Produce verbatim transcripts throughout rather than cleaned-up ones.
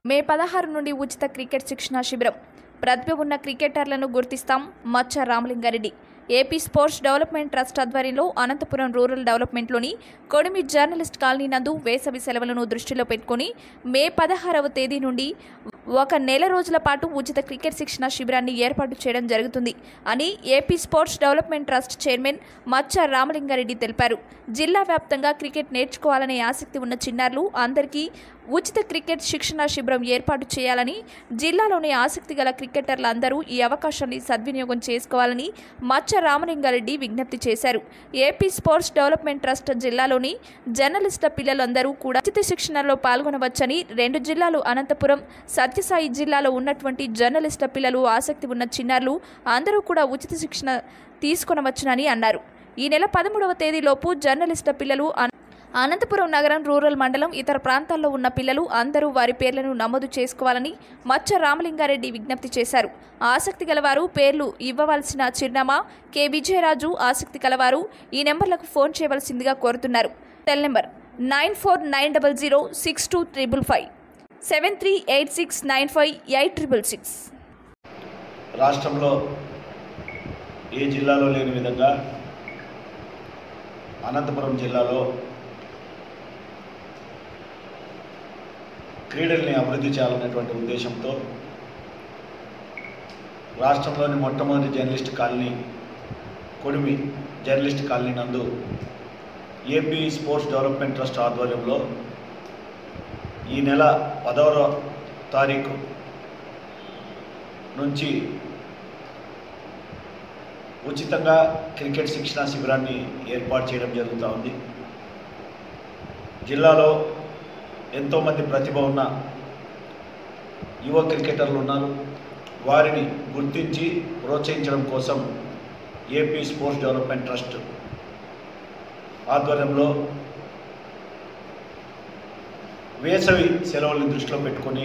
మే పదహారు నుండి ఉచిత క్రికెట్ శిక్షణ శిబిరం. ప్రతిభ ఉన్న క్రికెటర్లను గుర్తిస్తాం. Maccha Ramalinga Reddy. AP sports development trust ఆధ్వర్యంలో అనంతపురం రూరల్ డెవలప్మెంట్లోని కొడిమి జర్నలిస్ట్ కాలనీ నందు వేసవి సెలవులను దృష్టిలో పెట్టుకుని మే పదహారవ తేదీ నుండి ఒక నెల రోజుల పాటు ఉచిత క్రికెట్ శిక్షణ శిబిరాన్ని ఏర్పాటు చేయడం జరుగుతుంది అని AP sports development trust chairman Maccha Ramalinga Reddy తెలిపారు. జిల్లా వ్యాప్తంగా క్రికెట్ నేర్చుకోవాలనే ఆసక్తి ఉన్న చిన్నారులు అందరికీ ఉచిత క్రికెట్ శిక్షణ శిబిరం ఏర్పాటు చేయాలని, జిల్లాలోని ఆసక్తి గల క్రికెటర్లందరూ ఈ అవకాశాన్ని సద్వినియోగం చేసుకోవాలని మచ్చ రామలింగారెడ్డి విజ్ఞప్తి చేశారు. ఏపీ స్పోర్ట్స్ డెవలప్మెంట్ ట్రస్ట్ జిల్లాలోని జర్నలిస్టుల పిల్లలందరూ కూడా ఉచిత శిక్షణలో పాల్గొనవచ్చని, రెండు జిల్లాలు అనంతపురం, సత్యసాయి జిల్లాలో ఉన్నటువంటి జర్నలిస్టుల పిల్లలు, ఆసక్తి ఉన్న చిన్నారులు అందరూ కూడా ఉచిత శిక్షణ తీసుకొనవచ్చునని అన్నారు. ఈ నెల పదమూడవ తేదీలోపు జర్నలిస్టుల పిల్లలు అనంతపురం నగరం, రూరల్ మండలం, ఇతర ప్రాంతాల్లో ఉన్న పిల్లలు అందరూ వారి పేర్లను నమోదు చేసుకోవాలని మచ్చ రామలింగారెడ్డి విజ్ఞప్తి చేశారు. ఆసక్తి గలవారు పేర్లు ఇవ్వవలసిన చిరునామా కె విజయరాజు. ఆసక్తి గలవారు ఈ నెంబర్లకు ఫోన్ చేయవలసిందిగా కోరుతున్నారు. Cell number nine four nine double zero six two triple five, seven three eight six nine five eight triple six. రాష్ట్రంలో ఏ జిల్లాలో లేని విధంగా అనంతపురం జిల్లాలో క్రీడల్ని అభివృద్ధి చేయాలనేటువంటి ఉద్దేశంతో రాష్ట్రంలోని మొట్టమొదటి journalist colony Kodimi journalist colony నందు ఏపీ స్పోర్ట్స్ డెవలప్మెంట్ ట్రస్ట్ ఆధ్వర్యంలో ఈ నెల పదవ తారీఖు నుంచి ఉచితంగా క్రికెట్ శిక్షణ శిబిరాన్ని ఏర్పాటు చేయడం జరుగుతూ ఉంది. జిల్లాలో ఎంతోమంది ప్రతిభ ఉన్న యువ క్రికెటర్లు ఉన్నారు. వారిని గుర్తించి ప్రోత్సహించడం కోసం ఏపీ స్పోర్ట్స్ డెవలప్మెంట్ ట్రస్ట్ ఆధ్వర్యంలో వేసవి సెలవులను దృష్టిలో పెట్టుకొని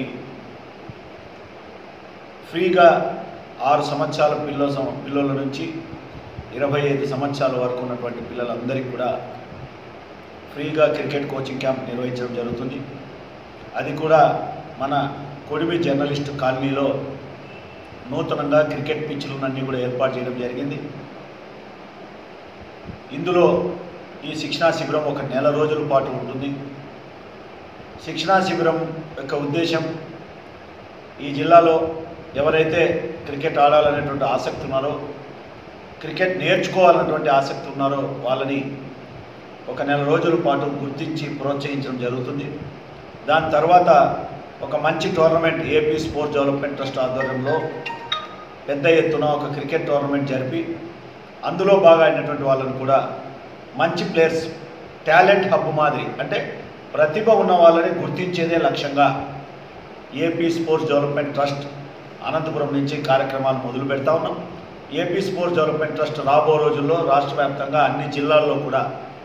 ఫ్రీగా ఆరు సంవత్సరాల పిల్ల పిల్లల నుంచి ఇరవై ఐదు సంవత్సరాల వరకు ఉన్నటువంటి పిల్లలందరికీ కూడా ఫ్రీగా క్రికెట్ కోచింగ్ క్యాంప్ నిర్వహించడం జరుగుతుంది. అది కూడా మన కొడిమి జర్నలిస్టు కాలనీలో నూతనంగా క్రికెట్ పిచ్చులన్నీ కూడా ఏర్పాటు చేయడం జరిగింది. ఇందులో ఈ శిక్షణా శిబిరం ఒక నెల రోజుల పాటు ఉంటుంది. శిక్షణా శిబిరం యొక్క ఉద్దేశం ఈ జిల్లాలో ఎవరైతే క్రికెట్ ఆడాలనేటువంటి ఆసక్తి ఉన్నారో, క్రికెట్ నేర్చుకోవాలనేటువంటి ఆసక్తి ఉన్నారో వాళ్ళని ఒక నెల రోజుల పాటు గుర్తించి ప్రోత్సహించడం జరుగుతుంది. దాని తర్వాత ఒక మంచి tournament AP sports development trust ఆధ్వర్యంలో పెద్ద ఎత్తున ఒక క్రికెట్ టోర్నమెంట్ జరిపి అందులో బాగా అయినటువంటి వాళ్ళని కూడా మంచి ప్లేయర్స్, టాలెంట్ హబ్ మాదిరి, అంటే ప్రతిభ ఉన్న వాళ్ళని గుర్తించేదే లక్ష్యంగా AP sports development trust Anantapuram నుంచి కార్యక్రమాలు మొదలు పెడతా ఉన్నాం. ఏపీ స్పోర్ట్స్ డెవలప్మెంట్ ట్రస్ట్ రాబో రోజుల్లో రాష్ట్ర వ్యాప్తంగా అన్ని జిల్లాల్లో కూడా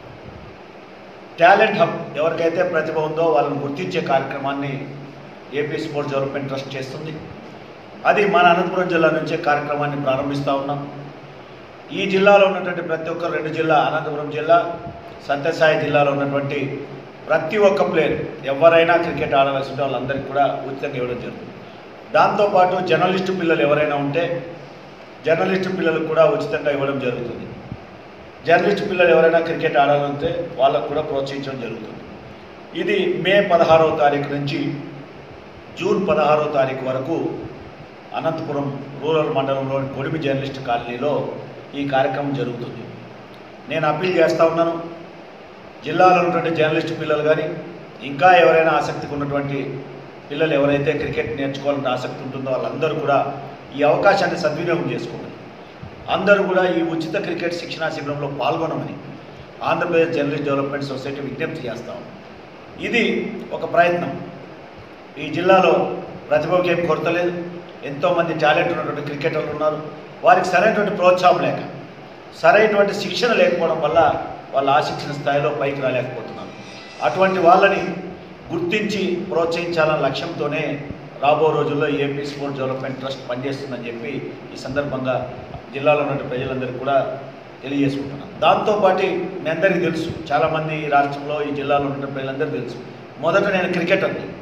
టాలెంట్ హబ్, ఎవరికైతే ప్రతిభ ఉందో వాళ్ళని గుర్తించే కార్యక్రమాన్ని ఏపీ స్పోర్ట్స్ డెవలప్మెంట్ ట్రస్ట్ చేస్తుంది. అది మన అనంతపురం జిల్లా నుంచే కార్యక్రమాన్ని ప్రారంభిస్తూ ఉన్నాం. ఈ జిల్లాలో ఉన్నటువంటి ప్రతి ఒక్క రెండు జిల్లా, అనంతపురం జిల్లా, సత్యసాయి జిల్లాలో ఉన్నటువంటి ప్రతి ఒక్క ప్లేయర్ ఎవరైనా క్రికెట్ ఆడవలసిన వాళ్ళందరికీ కూడా ఉచితంగా ఇవ్వడం జరుగుతుంది. దాంతోపాటు జర్నలిస్టు పిల్లలు ఎవరైనా ఉంటే జర్నలిస్టు పిల్లలకు కూడా ఉచితంగా ఇవ్వడం జరుగుతుంది. జర్నలిస్ట్ పిల్లలు ఎవరైనా క్రికెట్ ఆడాలంటే వాళ్ళకు కూడా ప్రోత్సహించడం జరుగుతుంది. ఇది మే పదహారవ తారీఖు నుంచి జూన్ పదహారవ తారీఖు వరకు అనంతపురం రూరల్ మండలంలోని కొడిమి జర్నలిస్ట్ కాలనీలో ఈ కార్యక్రమం జరుగుతుంది. నేను అప్పీల్ చేస్తూ ఉన్నాను, జిల్లాలో ఉన్నటువంటి జర్నలిస్ట్ పిల్లలు కానీ ఇంకా ఎవరైనా ఆసక్తిగా ఉన్నటువంటి పిల్లలు ఎవరైతే క్రికెట్ నేర్చుకోవాలంటే ఆసక్తి ఉంటుందో వాళ్ళందరూ కూడా ఈ అవకాశాన్ని సద్వినియోగం చేసుకోవాలి. అందరూ కూడా ఈ ఉచిత క్రికెట్ శిక్షణా శిబిరంలో పాల్గొనమని ఆంధ్రప్రదేశ్ జర్నలిస్ట్ డెవలప్మెంట్ సొసైటీ విజ్ఞప్తి చేస్తాం. ఇది ఒక ప్రయత్నం. ఈ జిల్లాలో ప్రతిభకి ఏం కొరత లేదు. ఎంతోమంది టాలెంట్ ఉన్నటువంటి క్రికెటర్లు ఉన్నారు. వారికి సరైనటువంటి ప్రోత్సాహం లేక, సరైనటువంటి శిక్షణ లేకపోవడం వల్ల వాళ్ళు ఆశించిన స్థాయిలో పైకి రాలేకపోతున్నారు. అటువంటి వాళ్ళని గుర్తించి ప్రోత్సహించాలన్న లక్ష్యంతోనే రాబో రోజుల్లో ఏపీ స్పోర్ట్స్ డెవలప్మెంట్ ట్రస్ట్ పనిచేస్తుందని చెప్పి ఈ సందర్భంగా జిల్లాలో ఉన్న ప్రజలందరికీ కూడా తెలియజేసుకుంటున్నాను. దాంతోపాటు మీ అందరికీ తెలుసు, చాలామంది ఈ రాష్ట్రంలో ఈ జిల్లాలో ఉన్న ప్రజలందరికీ తెలుసు, మొదట నేను క్రికెటర్ని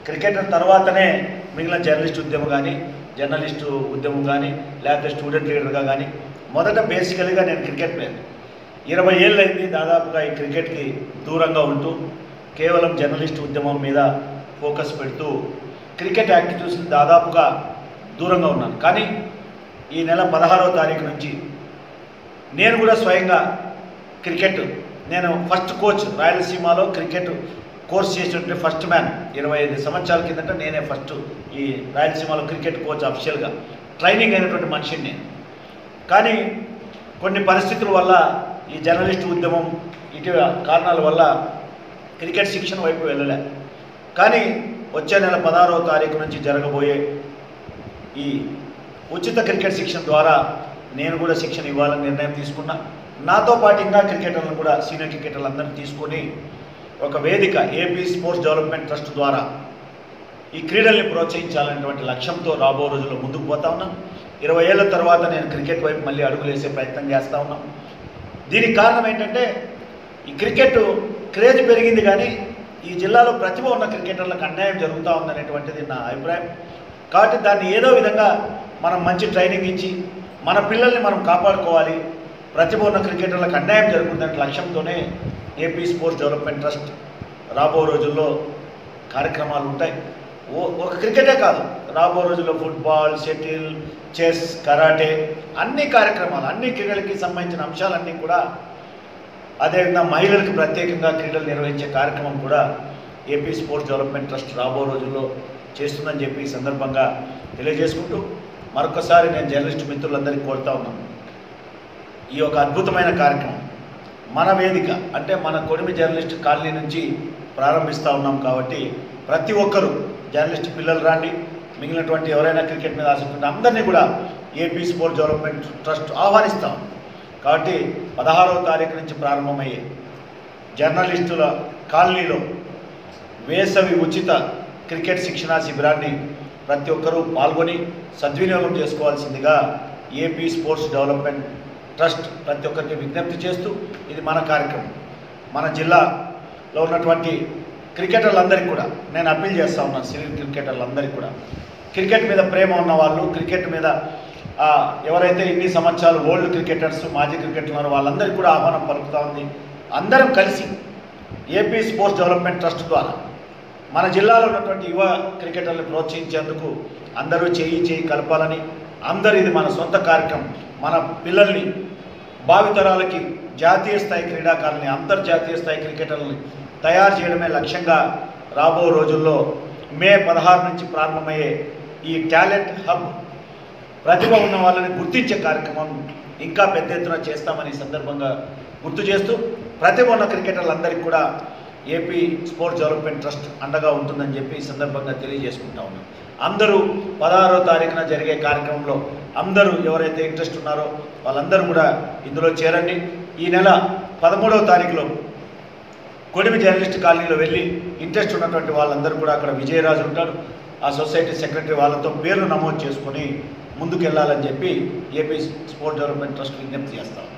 క్రికెటర్ తర్వాతనే మిగిలిన జర్నలిస్ట్ ఉద్యమం కానీ జర్నలిస్టు ఉద్యమం కానీ లేకపోతే స్టూడెంట్ లీడర్గా కానీ మొదట బేసికల్గా నేను క్రికెట్ ప్లేయర్. ఇరవై ఏళ్ళు అయింది దాదాపుగా ఈ క్రికెట్కి దూరంగా ఉంటూ కేవలం జర్నలిస్ట్ ఉద్యమం మీద ఫోకస్ పెడుతూ క్రికెట్ యాక్టివిటీస్ని దాదాపుగా దూరంగా ఉన్నాను. కానీ ఈ నెల పదహారవ తారీఖు నుంచి నేను కూడా స్వయంగా క్రికెట్ నేను ఫస్ట్ కోచ్ రాయలసీమలో క్రికెట్ కోర్స్ చేసినటువంటి ఫస్ట్ మ్యాన్. ఇరవై ఐదు సంవత్సరాల కిందట నేనే ఫస్ట్ ఈ రాయలసీమలో క్రికెట్ కోచ్ అఫీషియల్గా ట్రైనింగ్ అయినటువంటి మనిషిని నేను. కానీ కొన్ని పరిస్థితుల వల్ల ఈ జర్నలిస్ట్ ఉద్యమం ఇటు కారణాల వల్ల క్రికెట్ శిక్షణ వైపు వెళ్ళలే. కానీ వచ్చే నెల పదహారవ తారీఖు నుంచి జరగబోయే ఈ ఉచిత క్రికెట్ శిక్షణ ద్వారా నేను కూడా శిక్షణ ఇవ్వాలని నిర్ణయం తీసుకున్నా. నాతో పాటు ఇంకా క్రికెటర్లను కూడా సీనియర్ క్రికెటర్లు అందరినీ తీసుకొని ఒక వేదిక ఏపీ స్పోర్ట్స్ డెవలప్మెంట్ ట్రస్ట్ ద్వారా ఈ క్రీడల్ని ప్రోత్సహించాలనేటువంటి లక్ష్యంతో రాబో రోజుల్లో ముందుకు పోతా ఉన్నాం. ఇరవై ఏళ్ళ తర్వాత నేను క్రికెట్ వైపు మళ్ళీ అడుగులేసే ప్రయత్నం చేస్తూ ఉన్నాం. దీనికి కారణం ఏంటంటే ఈ క్రికెట్ క్రేజ్ పెరిగింది కానీ ఈ జిల్లాలో ప్రతిభ ఉన్న క్రికెటర్లకు అన్యాయం జరుగుతూ ఉందనేటువంటిది నా అభిప్రాయం. కాబట్టి దాన్ని ఏదో విధంగా మనం మంచి ట్రైనింగ్ ఇచ్చి మన పిల్లల్ని మనం కాపాడుకోవాలి, ప్రతిభ ఉన్న క్రికెటర్లకు అన్యాయం జరుగుతుందనే లక్ష్యంతోనే ఏపీ స్పోర్ట్స్ డెవలప్మెంట్ ట్రస్ట్ రాబో రోజుల్లో కార్యక్రమాలు ఉంటాయి. ఓ ఒక క్రికెటే కాదు, రాబో రోజుల్లో ఫుట్బాల్, షటిల్, చెస్, కరాటే అన్ని కార్యక్రమాలు అన్ని క్రీడలకి సంబంధించిన అంశాలన్నీ కూడా, అదేవిధంగా మహిళలకు ప్రత్యేకంగా క్రీడలు నిర్వహించే కార్యక్రమం కూడా ఏపీ స్పోర్ట్స్ డెవలప్మెంట్ ట్రస్ట్ రాబో రోజుల్లో చేస్తుందని చెప్పి ఈ సందర్భంగా తెలియజేసుకుంటూ మరొకసారి నేను జర్నలిస్ట్ మిత్రులందరికీ కోరుతా ఉన్నాను, ఈ ఒక అద్భుతమైన కార్యక్రమం మన వేదిక అంటే మన కొడిమి జర్నలిస్ట్ కాలనీ నుంచి ప్రారంభిస్తూ ఉన్నాం. కాబట్టి ప్రతి ఒక్కరూ జర్నలిస్ట్ పిల్లలు రాండి, మిగిలినటువంటి ఎవరైనా క్రికెట్ మీద ఆసక్తి ఉంటే అందరినీ కూడా ఏపీ స్పోర్ట్స్ డెవలప్మెంట్ ట్రస్ట్ ఆహ్వానిస్తాం. కాబట్టి పదహారవ తారీఖు నుంచి ప్రారంభమయ్యే జర్నలిస్టుల కాలనీలో వేసవి ఉచిత క్రికెట్ శిక్షణా శిబిరాన్ని ప్రతి ఒక్కరూ పాల్గొని సద్వినియోగం చేసుకోవాల్సిందిగా ఏపీ స్పోర్ట్స్ డెవలప్మెంట్ ట్రస్ట్ ప్రతి ఒక్కరికి విజ్ఞప్తి చేస్తూ, ఇది మన కార్యక్రమం. మన జిల్లాలో ఉన్నటువంటి క్రికెటర్లందరికీ కూడా నేను అప్పీల్ చేస్తూ ఉన్నాను, సీనియర్ క్రికెటర్లందరికీ కూడా క్రికెట్ మీద ప్రేమ ఉన్న వాళ్ళు, క్రికెట్ మీద ఎవరైతే ఇన్ని సంవత్సరాలు ఓల్డ్ క్రికెటర్స్ మాజీ క్రికెటర్లు ఉన్నారో వాళ్ళందరికీ కూడా ఆహ్వానం పలుకుతూ ఉంది. అందరం కలిసి ఏపీ స్పోర్ట్స్ డెవలప్మెంట్ ట్రస్ట్ ద్వారా మన జిల్లాలో ఉన్నటువంటి యువ క్రికెటర్లను ప్రోత్సహించేందుకు అందరూ చేయి చేయి కలపాలని, అందరూ ఇది మన సొంత కార్యక్రమం, మన పిల్లల్ని భావితరాలకి జాతీయ స్థాయి క్రీడాకారుల్ని అంతర్జాతీయ స్థాయి క్రికెటర్లని తయారు చేయడమే లక్ష్యంగా రాబో రోజుల్లో మే పదహారు నుంచి ప్రారంభమయ్యే ఈ టాలెంట్ హబ్ ప్రతిభ ఉన్న వాళ్ళని గుర్తించే కార్యక్రమం ఇంకా పెద్ద ఎత్తున చేస్తామని సందర్భంగా గుర్తు చేస్తూ, ప్రతిభ ఉన్న క్రికెటర్లందరికీ కూడా ఏపీ స్పోర్ట్స్ డెవలప్మెంట్ ట్రస్ట్ అండగా ఉంటుందని చెప్పి ఈ సందర్భంగా తెలియజేసుకుంటా ఉన్నాం. అందరూ పదహారో తారీఖున జరిగే కార్యక్రమంలో అందరూ ఎవరైతే ఇంట్రెస్ట్ ఉన్నారో వాళ్ళందరూ కూడా ఇందులో చేరండి. ఈ నెల పదమూడవ తారీఖులో కొడిమి జర్నలిస్ట్ కాలనీలో వెళ్ళి ఇంట్రెస్ట్ ఉన్నటువంటి వాళ్ళందరూ కూడా అక్కడ విజయరాజు ఉంటాడు, ఆ సొసైటీ సెక్రటరీ వాళ్ళతో పేర్లు నమోదు చేసుకొని ముందుకు వెళ్ళాలని చెప్పి ఏపీ స్పోర్ట్స్ డెవలప్మెంట్ ట్రస్ట్ విజ్ఞప్తి చేస్తాం.